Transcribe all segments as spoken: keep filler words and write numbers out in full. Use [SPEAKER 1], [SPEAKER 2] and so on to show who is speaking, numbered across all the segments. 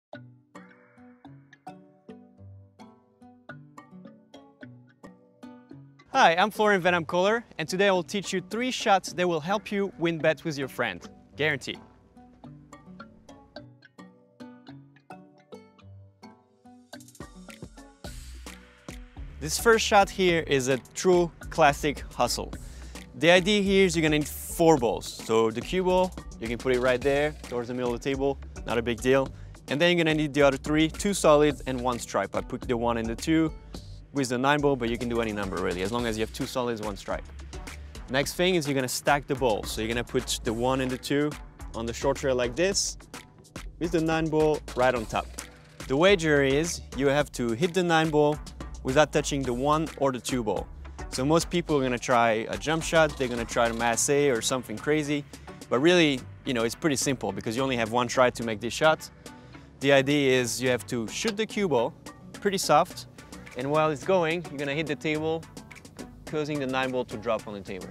[SPEAKER 1] Hi, I'm Florian Venom Kohler, and today I will teach you three shots that will help you win bets with your friend. Guaranteed. This first shot here is a true classic hustle. The idea here is you're gonna need four balls. So the cue ball, you can put it right there towards the middle of the table, not a big deal. And then you're gonna need the other three, two solids and one stripe. I put the one and the two with the nine ball, but you can do any number really, as long as you have two solids, one stripe. Next thing is you're gonna stack the balls. So you're gonna put the one and the two on the short rail like this, with the nine ball right on top. The wager is you have to hit the nine ball without touching the one or the two ball. So most people are gonna try a jump shot, they're gonna try to masse or something crazy, but really, you know, it's pretty simple because you only have one try to make this shot. The idea is you have to shoot the cue ball pretty soft, and while it's going, you're gonna hit the table, causing the nine ball to drop on the table.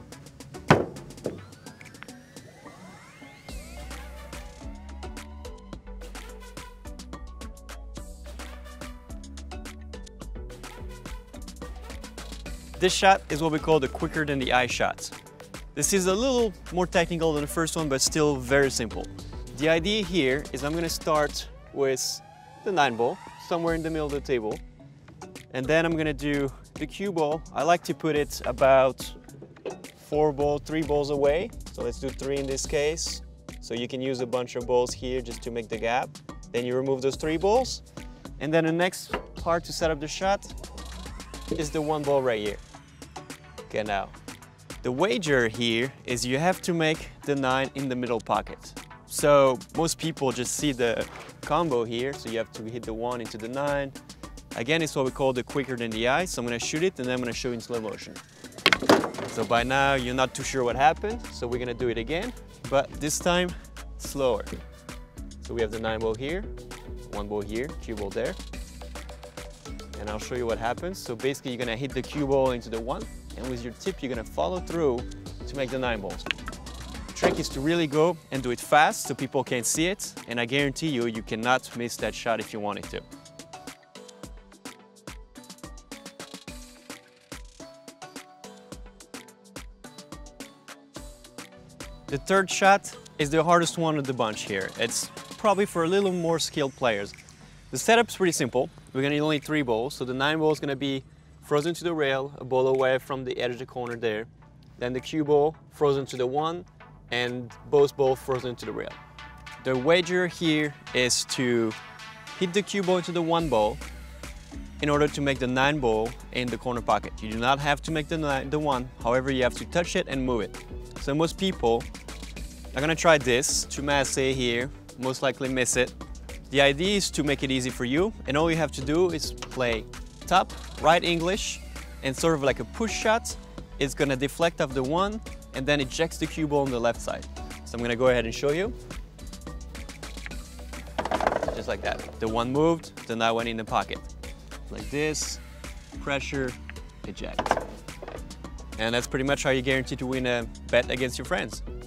[SPEAKER 1] This shot is what we call the quicker than the eye shot. This is a little more technical than the first one, but still very simple. The idea here is I'm gonna start with the nine ball, somewhere in the middle of the table. And then I'm gonna do the cue ball. I like to put it about four balls, three balls away. So let's do three in this case. So you can use a bunch of balls here just to make the gap. Then you remove those three balls. And then the next part to set up the shot is the one ball right here. Okay, now, the wager here is you have to make the nine in the middle pocket. So most people just see the combo here. So you have to hit the one into the nine. Again, it's what we call the quicker than the eye. So I'm gonna shoot it and then I'm gonna show you in slow motion. So by now, you're not too sure what happened. So we're gonna do it again, but this time slower. So we have the nine ball here, one ball here, cue ball there. And I'll show you what happens. So basically you're gonna hit the cue ball into the one, and with your tip, you're gonna follow through to make the nine balls. The trick is to really go and do it fast so people can't see it. And I guarantee you, you cannot miss that shot if you wanted to. The third shot is the hardest one of the bunch here. It's probably for a little more skilled players. The setup's pretty simple. We're gonna need only three balls. So the nine ball is gonna be frozen to the rail, a ball away from the edge of the corner there. Then the cue ball frozen to the one, and both balls frozen to the rail. The wager here is to hit the cue ball into the one ball in order to make the nine ball in the corner pocket. You do not have to make the, nine, the one, however you have to touch it and move it. So most people are gonna try this to masse here, most likely miss it. The idea is to make it easy for you, and all you have to do is play top, right English, and sort of like a push shot. It's gonna deflect off the one, and then ejects the cue ball on the left side. So I'm gonna go ahead and show you. Just like that. The one moved, the nine went in the pocket. Like this, pressure, eject. And that's pretty much how you guarantee to win a bet against your friends.